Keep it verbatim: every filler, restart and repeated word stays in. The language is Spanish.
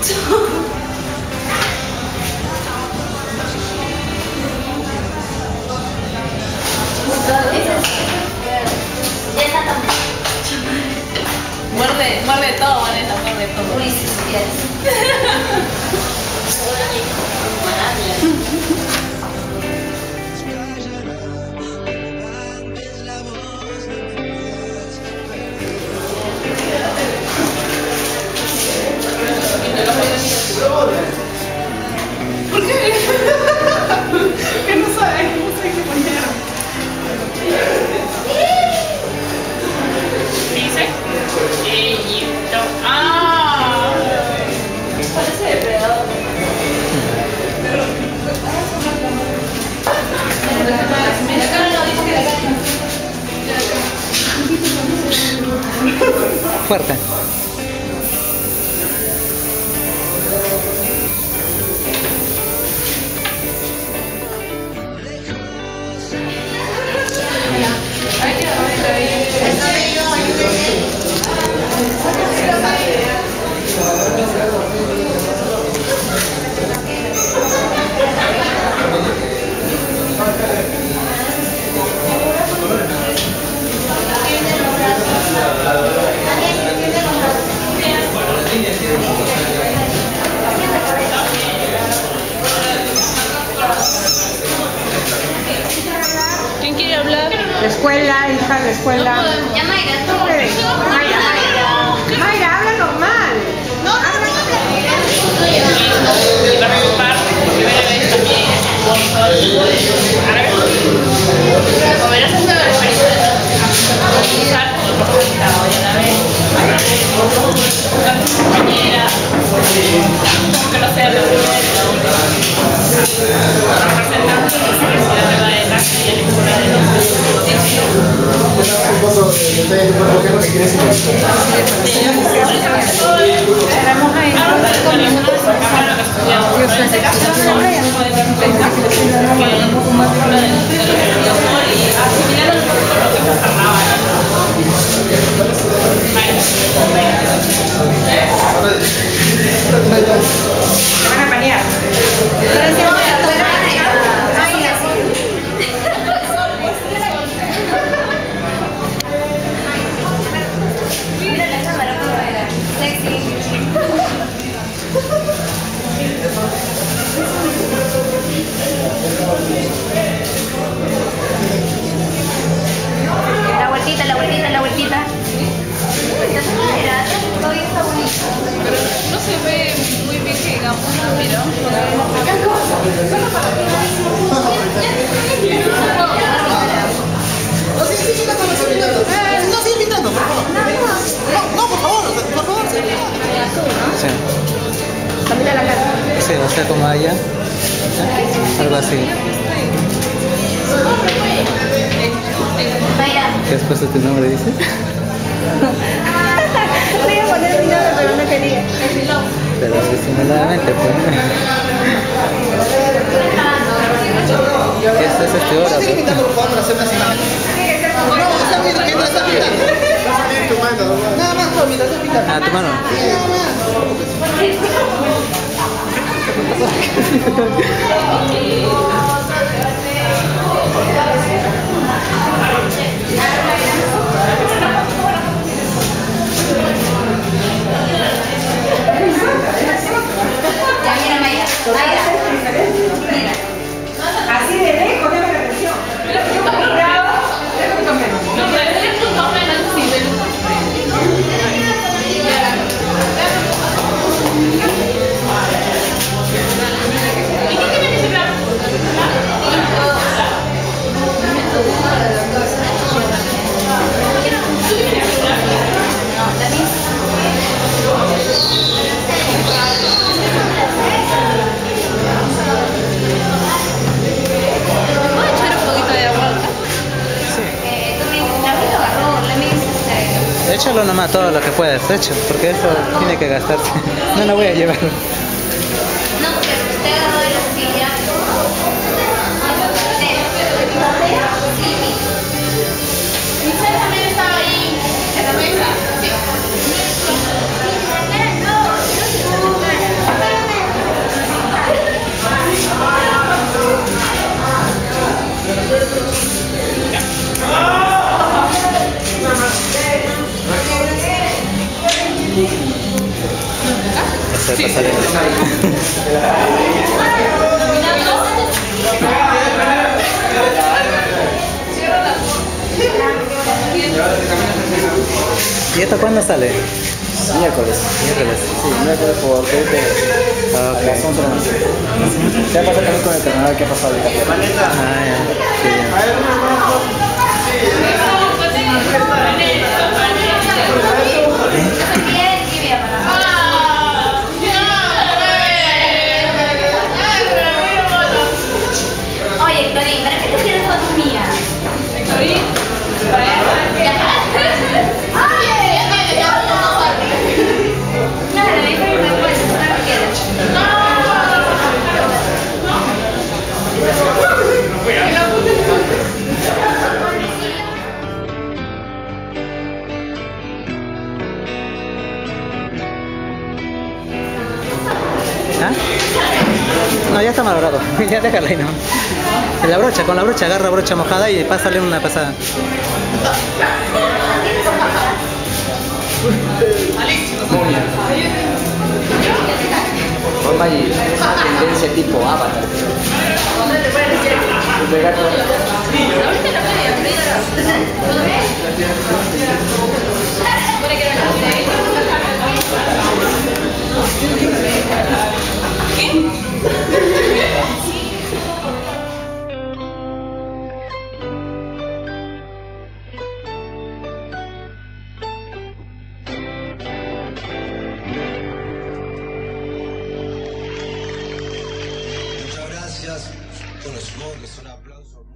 Muerde, muerde todo, Vanessa, muerde todo. Uy, sí, ¿por qué? Que no sabe, no sé qué poner. ¿Qué dice? Eyito. ¡Ah! Parece depredador. Fuerte. ¿Quién quiere hablar? La escuela, hija, la escuela. Ya Mayra, tú. Mayra, Mayra. Mayra, habla normal. No, no, no. Y para mi parte, primera vez también. Árabe. Como verás, es una experiencia de usar una vez. Una compañera. Como que no sea la primera y la última. Trabajar sentado en la Universidad de Baeta y en la escuela de los Éramos ahí. Se van a panear. Mira la cámara, cómo era. Sexy. La vueltita, la vueltita, la vueltita. Mira, todavía está bonito. Pero no se ve muy bien que digamos, mira. No, sí, sí, sí, la estamos invitando. Eh, no, sigue invitando, por favor. No, no, por favor, por favor, sí. Sí. Camila la cara. Sí, o sea, como allá. ¿Eh? Algo así. ¿Qué has puesto tu nombre, dices? Le iba a poner mi nombre, pero no quería. Pero disimuladamente, pues. ¿Qué estás este hora? Sigue invitando, por favor, para hacer unas imágenes. No, está bien, mientras está pintando. Nada más, no, mientras está pintando. Ah, tu mano. Ya, mira, Mayra. Mayra. Mira. Así de lejos, déjame la atención. Bravo. Déjame comer. No, pero es tu nombre, no sirve. ¿Y qué tiene que ser blanco? Échalo nomás todo lo que puedas, hecho, porque eso tiene que gastarse. No lo voy a llevar. No, porque usted agarró de la silla. Sí. Michelle también estaba ahí en la mesa. Sí. Se está saliendo. ¿Y esto cuándo sale? Miércoles. Miércoles. Sí, miércoles por T V P. Ah, A las ok. once de la noche. ¿Qué pasa también con el carnaval? ¿Qué ha pasado ahorita? Ah, ya. Qué bien. Oye, Héctorín, ¿para qué tú quieres fotos mías? ¿Héctorín? Claro, Héctorín, me puedes hacer lo que quieras. ¿Ah? No, ya está malogrado. Ya déjala ahí, ¿no? En la brocha, con la brocha, agarra brocha mojada y pásale una pasada. Forma y tendencia tipo avatar. Super gato. Muchas gracias. Con los un aplauso.